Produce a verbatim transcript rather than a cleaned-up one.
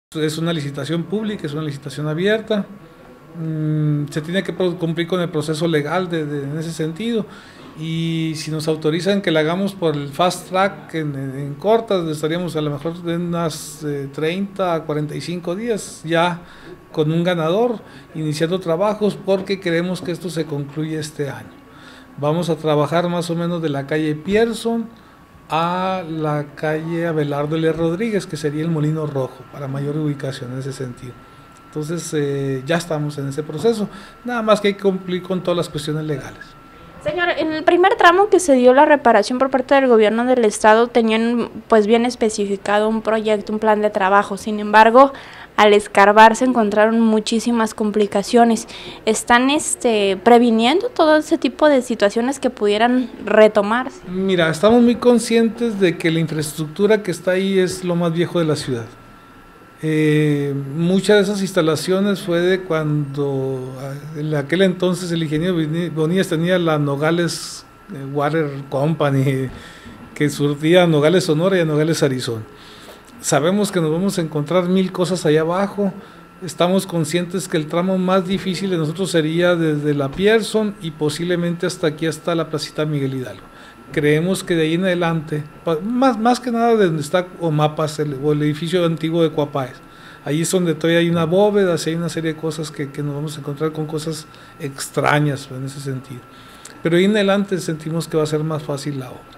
Es una licitación pública, es una licitación abierta, mm, se tiene que cumplir con el proceso legal de, de, en ese sentido, y si nos autorizan que la hagamos por el fast track en, en cortas, estaríamos a lo mejor en unas eh, treinta a cuarenta y cinco días ya con un ganador, iniciando trabajos, porque queremos que esto se concluya este año. Vamos a trabajar más o menos de la calle Pierson a la calle Abelardo L. Rodríguez, que sería el Molino Rojo, para mayor ubicación en ese sentido. Entonces eh, ya estamos en ese proceso, nada más que hay que cumplir con todas las cuestiones legales. Señor, en el primer tramo que se dio la reparación por parte del gobierno del estado tenían pues bien especificado un proyecto, un plan de trabajo. Sin embargo, al escarbar se encontraron muchísimas complicaciones. ¿Están este, previniendo todo ese tipo de situaciones que pudieran retomarse? Mira, estamos muy conscientes de que la infraestructura que está ahí es lo más viejo de la ciudad. Eh, muchas de esas instalaciones fue de cuando en aquel entonces el ingeniero Bonillas tenía la Nogales Water Company, que surtía a Nogales Sonora y a Nogales Arizona. Sabemos que nos vamos a encontrar mil cosas allá abajo. Estamos conscientes que el tramo más difícil de nosotros sería desde la Pierson y posiblemente hasta aquí, hasta la placita Miguel Hidalgo. Creemos que de ahí en adelante, más, más que nada de donde está Omapas el, o el edificio antiguo de Coapáez, ahí es donde todavía hay una bóveda, hay una serie de cosas que, que nos vamos a encontrar con cosas extrañas en ese sentido. Pero ahí en adelante sentimos que va a ser más fácil la obra.